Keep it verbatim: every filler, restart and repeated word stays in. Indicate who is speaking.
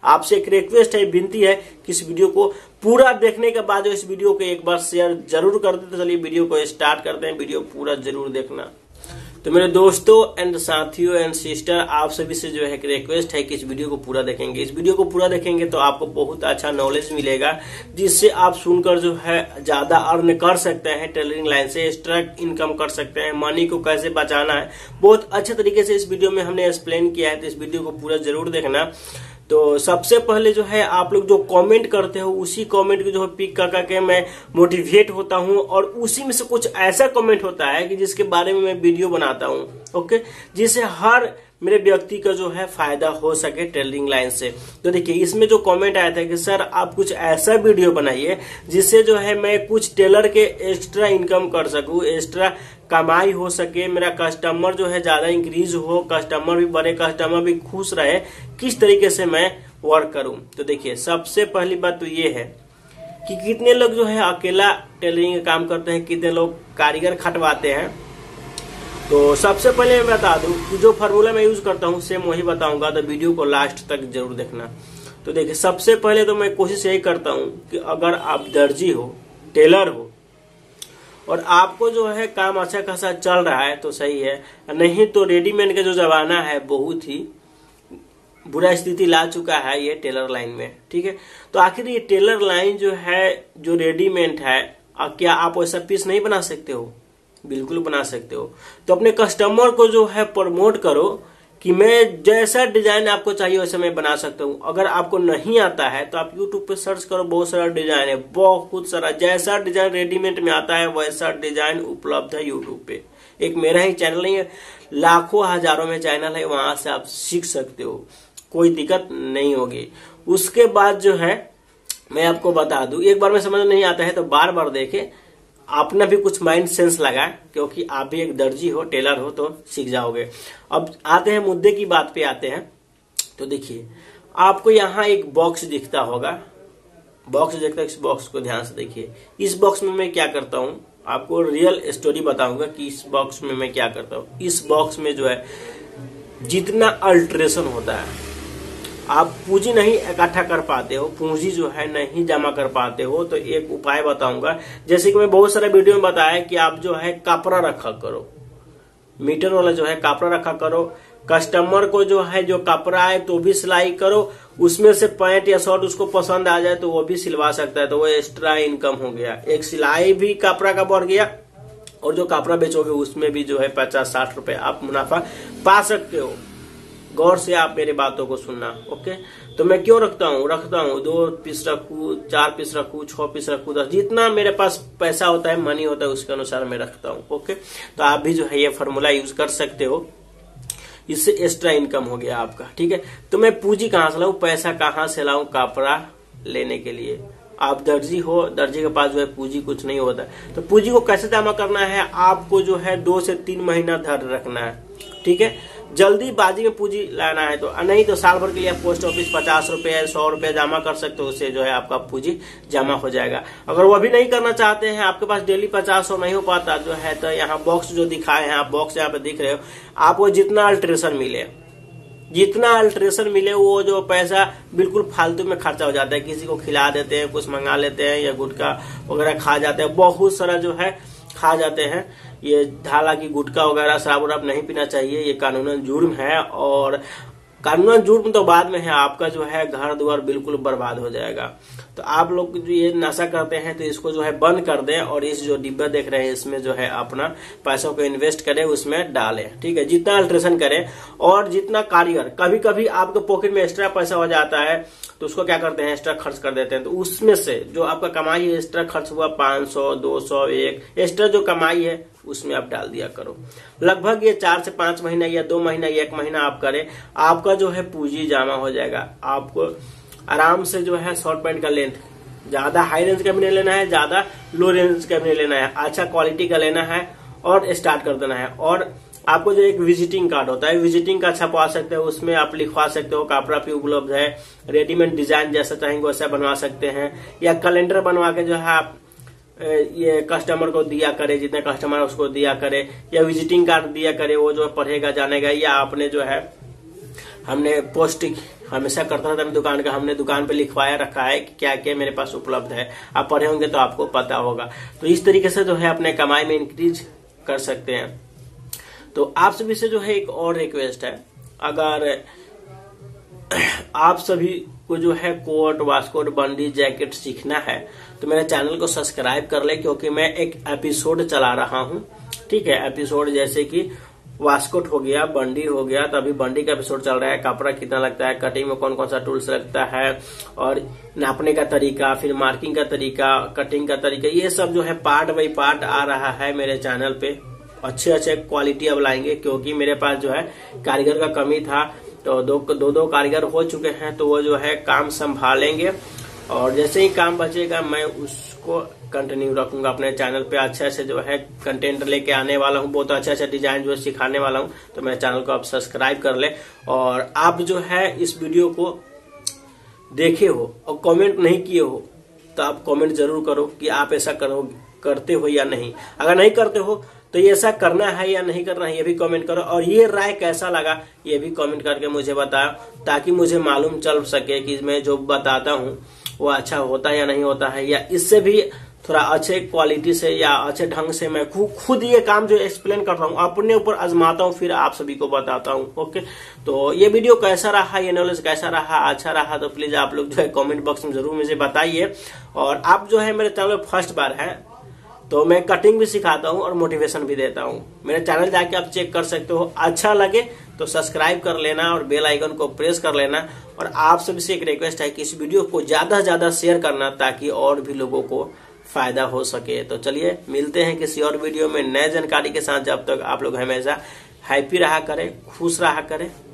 Speaker 1: आपसे एक रिक्वेस्ट है, विनती है कि इस वीडियो को पूरा देखने के बाद जो इस वीडियो को एक बार शेयर जरूर कर देते। चलिए वीडियो को स्टार्ट करते हैं, वीडियो पूरा जरूर देखना। तो मेरे दोस्तों एंड साथियों एंड सिस्टर, आप सभी से जो है एक रिक्वेस्ट है कि इस वीडियो को पूरा देखेंगे। इस वीडियो को पूरा देखेंगे तो आपको बहुत अच्छा नॉलेज मिलेगा, जिससे आप सुनकर जो है ज्यादा अर्न कर सकते हैं, टेलरिंग लाइन से एक्स्ट्रा इनकम कर सकते हैं। मनी को कैसे बचाना है बहुत अच्छे तरीके से इस वीडियो में हमने एक्सप्लेन किया है, तो इस वीडियो को पूरा जरूर देखना। तो सबसे पहले जो है आप लोग जो कमेंट करते हो उसी कमेंट को जो है पिक कर करके मैं मोटिवेट होता हूं, और उसी में से कुछ ऐसा कमेंट होता है कि जिसके बारे में मैं वीडियो बनाता हूं, ओके, जिससे हर मेरे व्यक्ति का जो है फायदा हो सके टेलरिंग लाइन से। तो देखिए इसमें जो कमेंट आया था कि सर आप कुछ ऐसा वीडियो बनाइए जिससे जो है मैं कुछ टेलर के एक्स्ट्रा इनकम कर सकूं, एक्स्ट्रा कमाई हो सके, मेरा कस्टमर जो है ज्यादा इंक्रीज हो, कस्टमर भी बड़े, कस्टमर भी खुश रहे, किस तरीके से मैं वर्क करूं। तो देखिए सबसे पहली बात तो ये है कि कितने लोग जो है अकेला टेलरिंग का काम करते हैं, कितने लोग कारीगर खटवाते हैं। तो सबसे पहले मैं बता दूं कि जो फार्मूला मैं यूज करता हूं सेम वही बताऊंगा, तो वीडियो को लास्ट तक जरूर देखना। तो देखिए सबसे पहले तो मैं कोशिश यही करता हूं कि अगर आप दर्जी हो, टेलर हो और आपको जो है काम अच्छा खासा चल रहा है तो सही है, नहीं तो रेडीमेड का जो जमाना है बहुत ही बुरा स्थिति ला चुका है ये टेलर लाइन में, ठीक है। तो आखिर ये टेलर लाइन जो है, जो रेडीमेड है, क्या आप वैसा पीस नहीं बना सकते हो? बिल्कुल बना सकते हो। तो अपने कस्टमर को जो है प्रमोट करो कि मैं जैसा डिजाइन आपको चाहिए वैसा मैं बना सकता हूँ। अगर आपको नहीं आता है तो आप यूट्यूब पे सर्च करो, बहुत सारा डिजाइन है, बहुत सारा, जैसा डिजाइन रेडीमेड में आता है वैसा डिजाइन उपलब्ध है यूट्यूब पे। एक मेरा ही चैनल नहीं है, लाखों हजारों में चैनल है, वहां से आप सीख सकते हो, कोई दिक्कत नहीं होगी। उसके बाद जो है मैं आपको बता दूं, एक बार में समझ नहीं आता है तो बार बार देखे, अपना भी कुछ माइंड सेंस लगा, क्योंकि आप भी एक दर्जी हो, टेलर हो, तो सीख जाओगे। अब आते हैं मुद्दे की बात पे आते हैं। तो देखिए आपको यहाँ एक बॉक्स दिखता होगा, बॉक्स दिखता है, इस बॉक्स को ध्यान से देखिए। इस बॉक्स में मैं क्या करता हूँ, आपको रियल स्टोरी बताऊंगा कि इस बॉक्स में मैं क्या करता हूँ। इस बॉक्स में जो है जितना अल्ट्रेशन होता है, आप पूंजी नहीं इकट्ठा कर पाते हो, पूंजी जो है नहीं जमा कर पाते हो, तो एक उपाय बताऊंगा। जैसे कि मैं बहुत सारे वीडियो में बताया कि आप जो है कपड़ा रखा करो, मीटर वाला जो है कपड़ा रखा करो, कस्टमर को जो है जो कपड़ा है तो भी सिलाई करो, उसमें से पैंट या शर्ट उसको पसंद आ जाए तो वो भी सिलवा सकता है, तो वो एक्स्ट्रा इनकम हो गया। एक सिलाई भी कपड़ा का बढ़ गया, और जो कपड़ा बेचोगे उसमें भी जो है पचास साठ रुपए आप मुनाफा पा सकते हो। गौर से आप मेरे बातों को सुनना, ओके। तो मैं क्यों रखता हूँ रखता हूँ दो पीस रखू, चार पीस रखू, छह पीस रखू, दस, जितना मेरे पास पैसा होता है, मनी होता है, उसके अनुसार मैं रखता हूँ, ओके। तो आप भी जो है ये फॉर्मूला यूज कर सकते हो, इससे एक्स्ट्रा इनकम हो गया आपका, ठीक है। तो मैं पूंजी कहाँ से लाऊं, पैसा कहाँ से लाऊं कपड़ा लेने के लिए? आप दर्जी हो, दर्जी के पास जो है पूंजी कुछ नहीं होता, तो पूंजी को कैसे जमा करना है, आपको जो है दो से तीन महीना धर रखना है, ठीक है। जल्दी बाजी में पूंजी लाना है तो नहीं, तो साल भर के लिए पोस्ट ऑफिस पचास रुपए सौ रुपए जमा कर सकते हो, उससे जो है आपका पूंजी जमा हो जाएगा। अगर वो भी नहीं करना चाहते हैं, आपके पास डेली पचास सौ नहीं हो पाता जो है, तो यहाँ बॉक्स जो दिखाए हैं, आप बॉक्स यहाँ पे दिख रहे हो, आपको जितना अल्ट्रेशन मिले, जितना अल्ट्रेशन मिले, वो जो पैसा बिल्कुल फालतू में खर्चा हो जाता है। किसी को खिला देते हैं, कुछ मंगा लेते हैं, या गुटखा वगैरह खा जाते हैं, बहुत सारा जो है खा जाते हैं। ये हालांकि गुटखा वगैरह शराब वराब नहीं पीना चाहिए, ये कानूनन जुर्म है, और कानूनन जुर्म तो बाद में है, आपका जो है घर द्वार बिल्कुल बर्बाद हो जाएगा। तो आप लोग जो ये नशा करते हैं तो इसको जो है बंद कर दें, और इस जो डिब्बा देख रहे हैं इसमें जो है अपना पैसों को इन्वेस्ट करें, उसमें डालें, ठीक है। जितना अल्ट्रेशन करें, और जितना कारीगर, कभी कभी आपके पॉकेट में एक्स्ट्रा पैसा हो जाता है तो उसको क्या करते हैं, एक्स्ट्रा खर्च कर देते हैं। तो उसमें से जो आपका कमाई है, एक्स्ट्रा खर्च हुआ पांच सौ, दो सौ, एक एक्स्ट्रा जो कमाई है उसमें आप डाल दिया करो। लगभग ये चार से पांच महीना या दो महीना या एक महीना आप करें, आपका जो है पूंजी जमा हो जाएगा। आपको आराम से जो है शॉर्ट पैंट का लेंथ ज्यादा हाई रेंज का भी नहीं लेना है, ज्यादा लो रेंज का भी नहीं लेना है, अच्छा क्वालिटी का लेना है और स्टार्ट कर देना है। और आपको जो एक विजिटिंग कार्ड होता है, विजिटिंग कार्ड छपवा सकते हो, उसमें आप लिखवा सकते हो, कपड़ा भी उपलब्ध है, रेडीमेड डिजाइन जैसा चाहेंगे वैसा बनवा सकते हैं, या कैलेंडर बनवा के जो है आप ये कस्टमर को दिया करे, जितने कस्टमर उसको दिया करे, या विजिटिंग कार्ड दिया करे, वो जो पढ़ेगा जानेगा, या आपने जो है हमने पोस्ट हमेशा करता रहता है दुकान का। हमने दुकान पे लिखवाया रखा है कि क्या क्या मेरे पास उपलब्ध है, आप पढ़े होंगे तो आपको पता होगा। तो इस तरीके से जो है अपने कमाई में इंक्रीज कर सकते हैं। तो आप सभी से जो है एक और रिक्वेस्ट है, अगर आप सभी को जो है कोट, वास्कोट, बंडी, जैकेट सीखना है तो मेरे चैनल को सब्सक्राइब कर ले, क्योंकि मैं एक एपिसोड चला रहा हूं। ठीक है, एपिसोड जैसे कि वास्कोट हो गया, बंडी हो गया, तो अभी बंडी का एपिसोड चल रहा है। कपड़ा कितना लगता है, कटिंग में कौन कौन सा टूल्स लगता है, और नापने का तरीका, फिर मार्किंग का तरीका, कटिंग का तरीका, ये सब जो है पार्ट बाई पार्ट आ रहा है मेरे चैनल पे। अच्छे अच्छे क्वालिटी अब लाएंगे, क्योंकि मेरे पास जो है कारीगर का कमी था, तो दो दो दो कारीगर हो चुके हैं, तो वो जो है काम संभालेंगे। और जैसे ही काम बचेगा मैं उसको कंटिन्यू रखूंगा अपने चैनल पे। अच्छे अच्छे जो है कंटेंट लेके आने वाला हूँ, बहुत अच्छे अच्छे डिजाइन जो है सिखाने वाला हूँ। तो मेरे चैनल को आप सब्सक्राइब कर ले। और आप जो है इस वीडियो को देखे हो और कमेंट नहीं किए हो तो आप कमेंट जरूर करो कि आप ऐसा करो करते हो या नहीं। अगर नहीं करते हो तो ये ऐसा करना है या नहीं करना है ये भी कमेंट करो। और ये राय कैसा लगा ये भी कमेंट करके मुझे बताओ, ताकि मुझे मालूम चल सके कि मैं जो बताता हूँ वो अच्छा होता है या नहीं होता है, या इससे भी थोड़ा अच्छे क्वालिटी से या अच्छे ढंग से मैं खुद ये काम जो एक्सप्लेन करता हूँ अपने ऊपर आजमाता हूँ, फिर आप सभी को बताता हूँ। ओके, तो ये वीडियो कैसा रहा, ये नॉलेज कैसा रहा, अच्छा रहा तो प्लीज आप लोग जो है कमेंट बॉक्स में जरूर मुझे बताइए। और आप जो है मेरे चैनल पर फर्स्ट बार है तो मैं कटिंग भी सिखाता हूँ और मोटिवेशन भी देता हूँ। मेरे चैनल जाके आप चेक कर सकते हो। अच्छा लगे तो सब्सक्राइब कर लेना और बेल आइकन को प्रेस कर लेना। और आप सभी से एक रिक्वेस्ट है कि इस वीडियो को ज्यादा से ज्यादा शेयर करना, ताकि और भी लोगों को फायदा हो सके। तो चलिए मिलते हैं किसी और वीडियो में नए जानकारी के साथ। जब तक आप लोग हमेशा हैप्पी रहा करें, खुश रहा करें।